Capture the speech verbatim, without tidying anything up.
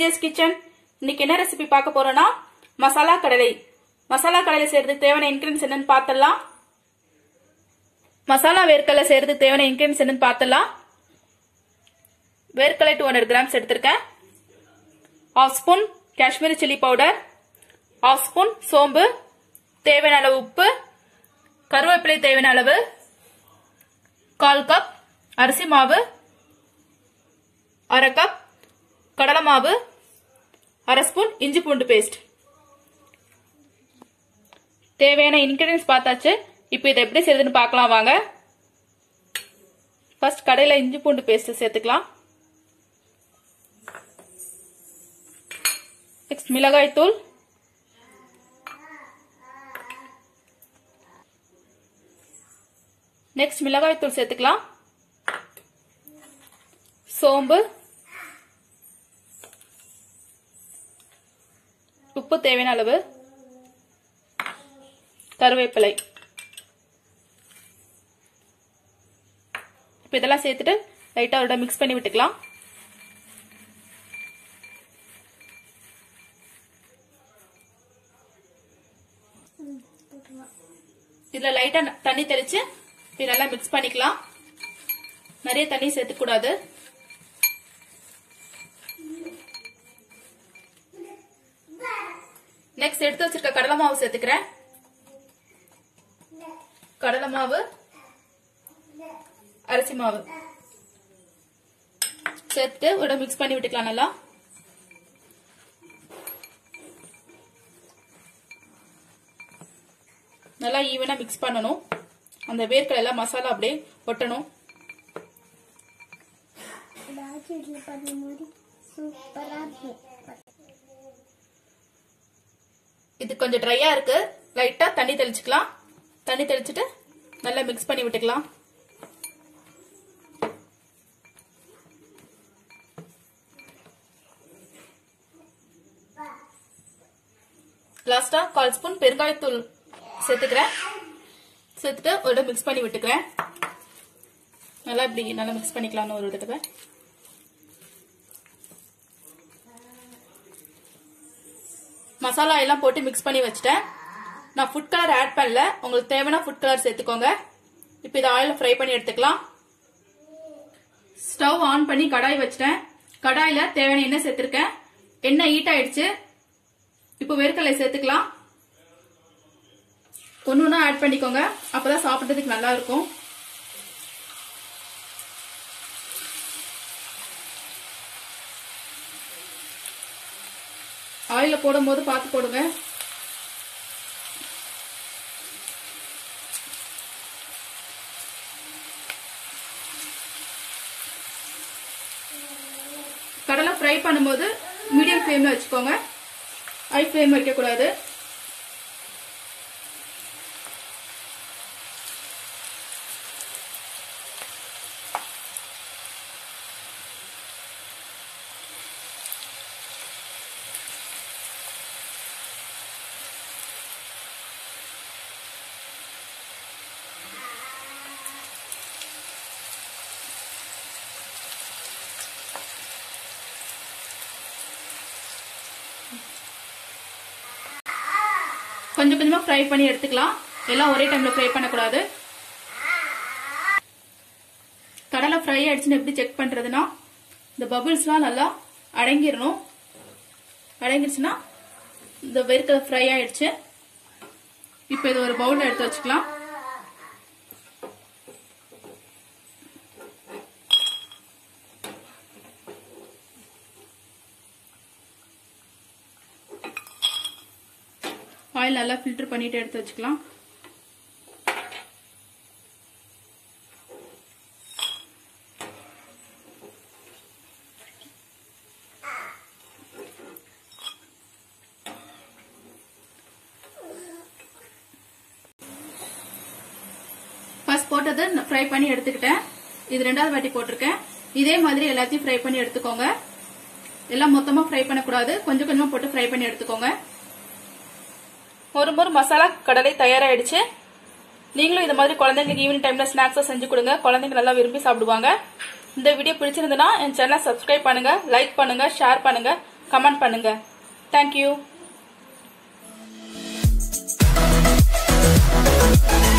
விஜேஸ் kitchen. இன்னைக்கு என்ன recipe பார்க்க போறோம்னா மசாலா கடலை. மசாலா கடலை செய்யறதுக்கு தேவையான இன்கிரிடியன்ஸ் என்னன்னு பார்த்தலாம். மசாலா வேர்க்கடலை செய்யறதுக்கு தேவையான இன்கிரிடியன்ஸ் என்னன்னு பார்த்தலாம். வேர்க்கடலை டூ ஹண்ட்ரட் கிராம்ஸ் எடுத்திருக்கேன். Half spoon Kashmiri chilli powder, half spoon சோம்பு, தேவையான அளவு உப்பு, கருவேப்பிலை தேவையான அளவு, கால் கப் அரிசி மாவு, அரை கப் கடலை மாவு, அரை ஸ்பூன் இஞ்சி பூண்டு பேஸ்ட். தேவையான இன்கிரிடியன்ஸ் பார்த்தாச்சு. இப்போ இதை எப்படி செய்யுதுன்னு பார்க்கலாம் வாங்க. ஃபர்ஸ்ட் கடையில இஞ்சி பூண்டு பேஸ்ட் சேர்த்துக்கலாம். நெக்ஸ்ட் மிளகாய் தூள், நெக்ஸ்ட் மிளகாய் தூள் சேர்த்துக்கலாம். சோம்பு, உப்பு தேவையான அளவு, கருவேப்பிலை. இப்ப இதெல்லாம் சேர்த்துட்டு லைட்டா ஒரு மிக்ஸ் பண்ணி விட்டுக்கலாம். இதுல லைட்டா தண்ணி தெளிச்சு நல்லா மிக்ஸ் பண்ணிக்கலாம். நிறைய தண்ணி சேர்த்துக்க கூடாது. நெக்ஸ்ட் எடுத்து வச்சிருக்க கடலை மாவு சேர்த்துக்கிறேன். கடலை மாவு, அரிசி மாவு சேர்த்து ஒரு மிக்ஸ் பண்ணி விட்டுக்கலாம். நல்லா நல்லா ஈவனா மிக்ஸ் பண்ணணும். அந்த வேர்க்கடலை எல்லாம் மசாலா அப்படியே ஒட்டணும். இது கொஞ்சம் ட்ரையா இருக்கு. லைட்டா தண்ணி தெளிச்சுக்கலாம். தண்ணி தெளிச்சுட்டு நல்லா மிக்ஸ் பண்ணி விட்டுக்கலாம். லாஸ்டா கால் ஸ்பூன் பெருங்காயத்தூள் சேர்த்துக்கிறேன். சேர்த்துட்டு ஒரு மிக்ஸ் பண்ணி விட்டுக்கிறேன். நல்லா இப்படி நல்லா மிக்ஸ் பண்ணிக்கலாம். ஒரு தடவை மசாலா எல்லாம் போட்டு மிக்ஸ் பண்ணி வச்சுட்டேன். நான் ஃபுட் கலர் ஆட் பண்ணல. உங்களுக்கு தேவையான ஃபுட் கலர் சேர்த்துக்கோங்க. இப்போ இதை ஆயில ஃப்ரை பண்ணி எடுத்துக்கலாம். ஸ்டவ் ஆன் பண்ணி கடாய் வச்சுட்டேன். கடாயில தேவையான எண்ணெய் சேர்த்திருக்கேன். எண்ணெய் ஹீட் ஆயிடுச்சு. இப்போ வேர்க்கடலை சேர்த்துக்கலாம். ஒன்னு ஒன்னா ஆட் பண்ணிக்கோங்க. அப்பதான் சாப்பிடுறதுக்கு நல்லா இருக்கும். ஆயில போடும் போது பார்த்து போடுங்க. கடலை ஃப்ரை பண்ணும்போது மீடியம் ஃப்ளேம்ல வச்சுக்கோங்க. ஹை ஃப்ளேம் வைக்க கூடாது. கொஞ்சம் கொஞ்சமா ஃப்ரை பண்ணி எடுத்துக்கலாம். எல்லாம் ஒரே டைம்ல ஃப்ரை பண்ணக்கூடாது. கடலை ஃப்ரை ஆயிடுச்சுன்னு எப்படி செக் பண்றதுன்னா, இந்த பபிள்ஸ்லாம் நல்லா அடங்கிடணும். அடங்கிடுச்சுன்னா இந்த வேர்க்கடலை ஃப்ரை ஆயிடுச்சு. இப்போ இது ஒரு பவுல்ல எடுத்து வச்சுக்கலாம். ஆயில் நல்லா ஃபில்டர் பண்ணிட்டு எடுத்து வச்சுக்கலாம். ஃபர்ஸ்ட் போட்டது ஃப்ரை பண்ணி எடுத்துக்கிட்டேன். இது ரெண்டாவது வாட்டி போட்டிருக்கேன். இதே மாதிரி எல்லாத்தையும் ஃப்ரை பண்ணி எடுத்துக்கோங்க. எல்லாம் மொத்தமா ஃப்ரை பண்ணக்கூடாது. கொஞ்சம் கொஞ்சமா போட்டு ஃப்ரை பண்ணி எடுத்துக்கோங்க. ஒரு முறை மசாலா கடலை தயாராயிடுச்சு. நீங்களும் இந்த மாதிரி குழந்தைங்களுக்கு ஈவினிங் டைம்ல ஸ்நாக்ஸா செஞ்சு கொடுங்க. குழந்தைங்க நல்லா விரும்பி சாப்பிடுவாங்க. இந்த வீடியோ பிடிச்சிருந்தனா என் சேனலை சப்ஸ்கிரைப் பண்ணுங்க, லைக் பண்ணுங்க, ஷேர் பண்ணுங்க, கமெண்ட் பண்ணுங்க. தேங்க்யூ.